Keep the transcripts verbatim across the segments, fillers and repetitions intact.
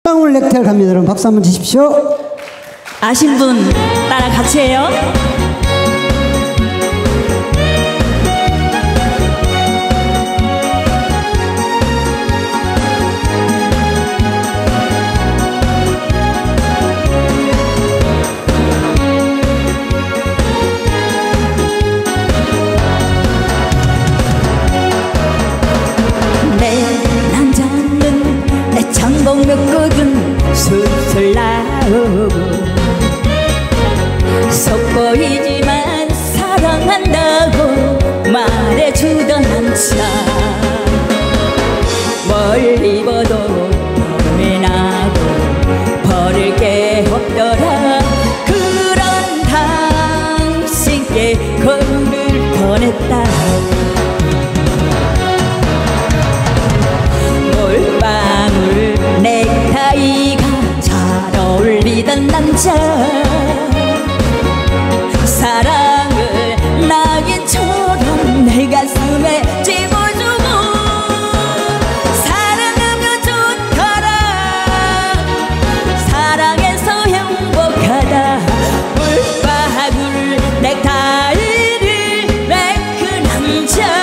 물방울 넥타이를 갑니다. 여러분 박수 한번 주십시오. 아신 분 따라 같이 해요. 장봉몇국은 술술 나오고 속보이지만 사랑한다고 말해주던 남자 멀리 보도 범이 나고 버릴 게 없더라. 그런 당신께 거울을 보냈다. 넥타이가 잘 어울리던 남자 사랑을 낙인처럼 내 가슴에 찝어주고 사랑하면 좋더라. 사랑해서 행복하다. 물방울 넥타이를 맨 그 남자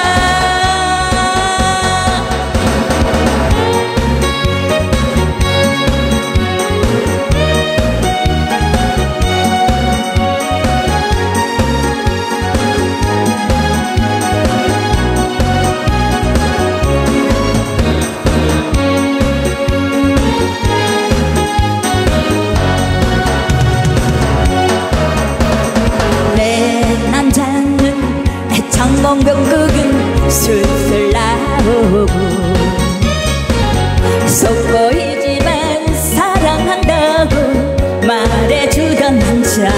장봉병국은 술술 나오고 속보이지만 사랑한다고 말해주던 남자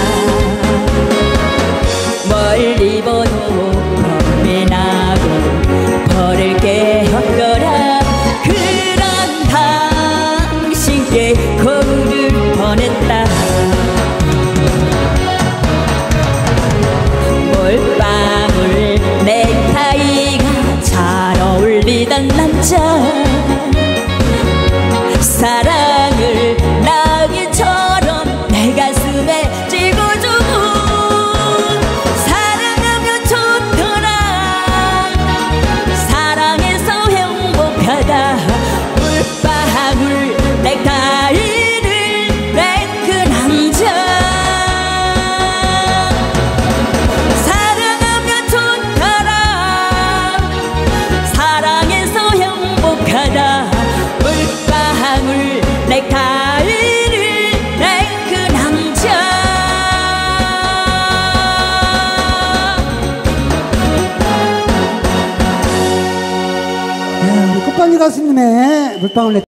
멀리 보도 겁이 나고 버릴 게 없더라. 그런 당신께 거울을 보냈다. 물방울 넥타이가 잘 어울리던 남자 사랑을 낙인처럼 내 가슴에 찍어주고 사랑하면 좋더라. 사랑해서 행복하다. 물방울 넥타이를 맨 그 남자 물방울 넥타이를 맨 그 남자 네, 우리 꽃반지 가수님의 물방울 넥타이